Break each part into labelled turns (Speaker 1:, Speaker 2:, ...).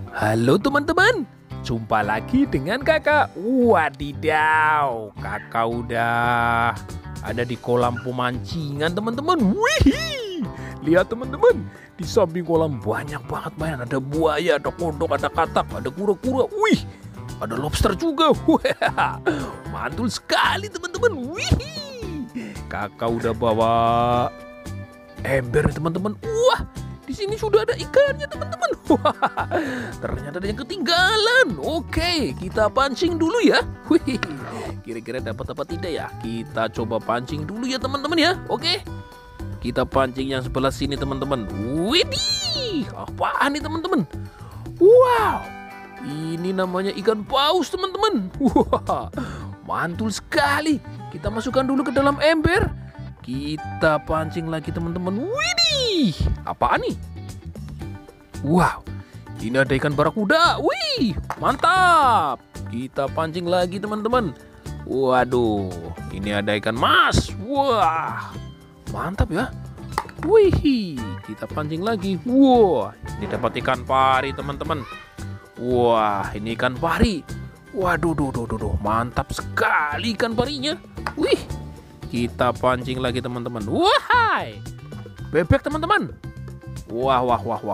Speaker 1: Halo teman-teman, jumpa lagi dengan kakak. Wadidaw, kakak udah ada di kolam pemancingan teman-teman. Wih, lihat teman-teman, di samping kolam banyak banget mainan. Ada buaya, ada kodok, ada katak, ada kura-kura. Wih, ada lobster juga. Wah, mantul sekali teman-teman. Wih, kakak udah bawa ember nih teman-teman. Wah, di sini sudah ada ikannya teman-teman. Wah, ternyata ada yang ketinggalan. Oke, kita pancing dulu ya. Wih, kira-kira dapat apa tidak ya? Kita coba pancing dulu ya teman-teman ya. Oke, kita pancing yang sebelah sini teman-teman. Widih, apaan nih teman-teman? Wow, ini namanya ikan paus teman-teman. Wah, mantul sekali. Kita masukkan dulu ke dalam ember. Kita pancing lagi teman-teman. Widih, apaan nih? Wow, ini ada ikan barakuda. Wih, mantap. Kita pancing lagi teman-teman. Waduh, ini ada ikan mas. Wah, mantap ya. Wih, kita pancing lagi. Wah, ini dapat ikan pari teman-teman. Wah, ini ikan pari. Waduh, mantap sekali ikan parinya. Wih, kita pancing lagi teman-teman. Wahai, bebek teman-teman. Wow.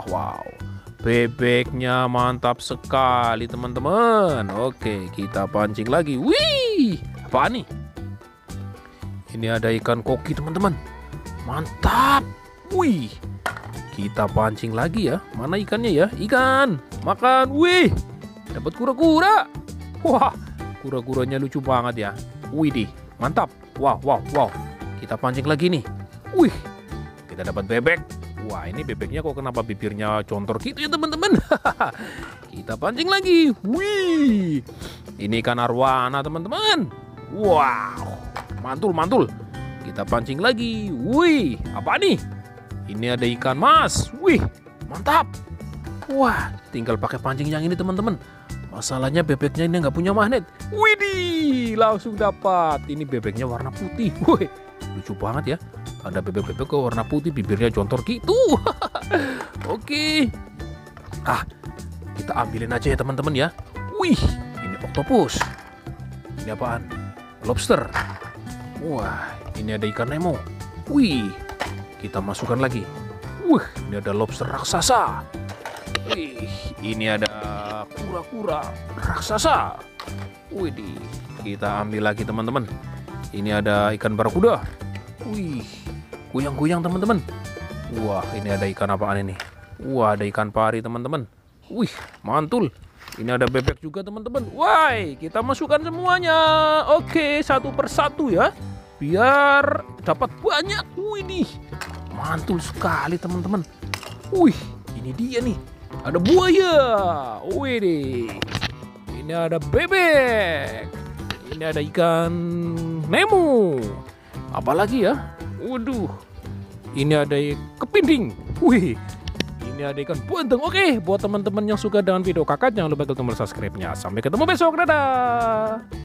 Speaker 1: Bebeknya mantap sekali teman-teman. Oke, kita pancing lagi. Wih, apa nih? Ini ada ikan koki teman-teman. Mantap. Wih, kita pancing lagi ya. Mana ikannya ya? Ikan, makan. Wih, dapat kura-kura. Wah, kura-kuranya lucu banget ya. Wih, mantap. Wow. Kita pancing lagi nih. Wih, kita dapat bebek. Wah, ini bebeknya kok kenapa bibirnya contor gitu ya teman-teman. Kita pancing lagi. Wih, ini ikan arwana teman-teman. Wow, mantul. Kita pancing lagi. Wih, apa nih? Ini ada ikan mas. Wih, mantap. Wah, tinggal pakai pancing yang ini teman-teman. Masalahnya bebeknya ini nggak punya magnet. Widih, langsung dapat. Ini bebeknya warna putih. Wih, lucu banget ya. Ada bebek-bebek kok warna putih, bibirnya contor gitu. Oke. Kita ambilin aja ya teman-teman ya. Wih, ini oktopus. Ini apaan? Lobster. Wah, ini ada ikan Nemo. Wih, kita masukkan lagi. Wih, ini ada lobster raksasa. Wih, ini ada kura-kura raksasa. Wih, kita ambil lagi teman-teman. Ini ada ikan barakuda. Wih, goyang-goyang teman-teman. Wah, ini ada ikan apaan ini? Wah, ada ikan pari teman-teman. Wih, mantul. Ini ada bebek juga teman-teman. Wah, kita masukkan semuanya. Oke, satu persatu ya, biar dapat banyak. Wih, mantul sekali teman-teman. Wih, ini dia nih. Ada buaya. Wih, ini ada bebek. Ini ada ikan Nemo. Apalagi ya? Waduh, ini ada kepiting. Wih, ini ada ikan bandeng. Oke, buat teman-teman yang suka dengan video kakak, jangan lupa klik tombol subscribe-nya. Sampai ketemu besok, dadah.